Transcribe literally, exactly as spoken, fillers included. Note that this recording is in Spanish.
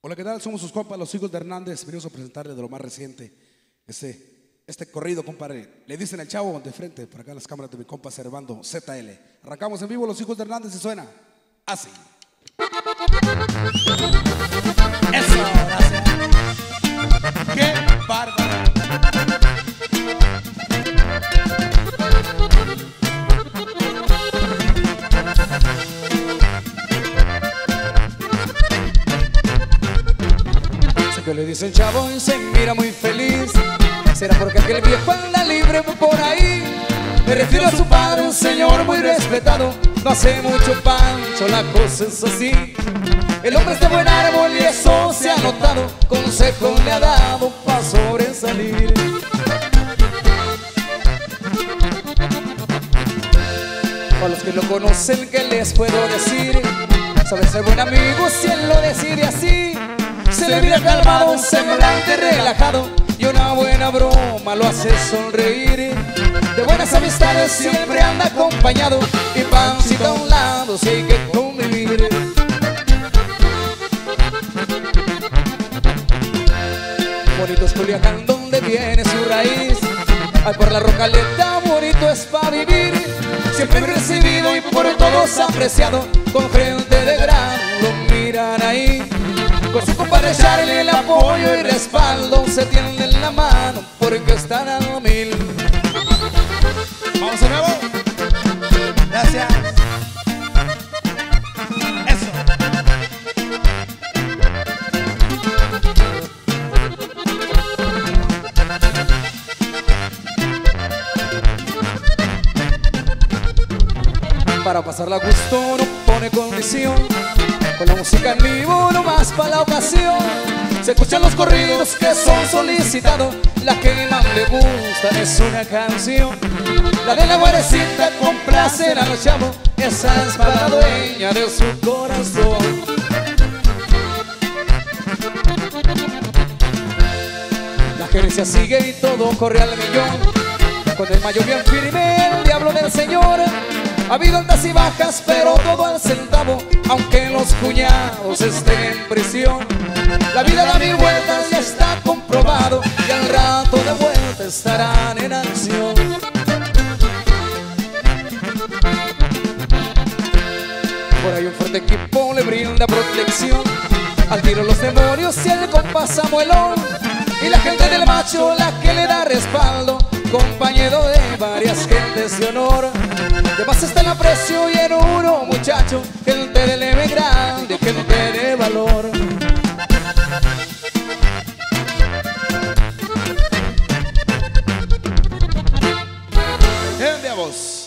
Hola, ¿qué tal? Somos sus compas, los hijos de Hernández. Venimos a presentarles de lo más reciente este, este corrido, compadre. Le dicen el chavo de frente, por acá en las cámaras de mi compa Servando Z L. Arrancamos en vivo los hijos de Hernández y suena así. Eso, gracias. ¡Qué bárbaro! Que le dice el chavo y se mira muy feliz. ¿Será porque aquel viejo anda libre por ahí? Me refiero a su padre, un señor muy respetado. No hace mucho pancho, la cosa es así. El hombre es de buen árbol y eso se ha notado. Consejo le ha dado para sobresalir. Para los que lo conocen, ¿qué les puedo decir? Sabe ser buen amigo si él lo decide así. Se le mira calmado, semblante relajado, y una buena broma lo hace sonreír. De buenas amistades siempre anda acompañado, y pancita a un lado si hay que convivir. Bonito es Culiacán, donde viene su raíz. Ay, por la Rocaleta, bonito es pa' vivir. Siempre bien recibido y por todos apreciado. Con gente de gran lo miran ahí. Con su compadre Charlie el apoyo y respaldo se tienden la mano porque están a mil. Vamos de nuevo. Gracias. Eso. Para pasarla a gusto no pone condición. Con la música en vivo no más para la ocasión. Se escuchan los corridos que son solicitados. La que más le gusta es una canción. La de la guarecita complacer a los chavos. Esa es para la dueña de su corazón. La gerencia sigue y todo corre al millón. Con el mayo bien firme el diablo del señor. Ha habido altas y bajas, pero todo al centavo, aunque los cuñados estén en prisión. La vida da mil vueltas, ya está comprobado, y al rato de vuelta estarán en acción. Por ahí un fuerte equipo le brinda protección. Al tiro los demonios y el compa Samuelón. Y la gente del macho la que le da respaldo, compañero de varias gentes de honor. Además está el aprecio y en uno, muchacho, gente de leve grande, gente de valor. Gente a vos.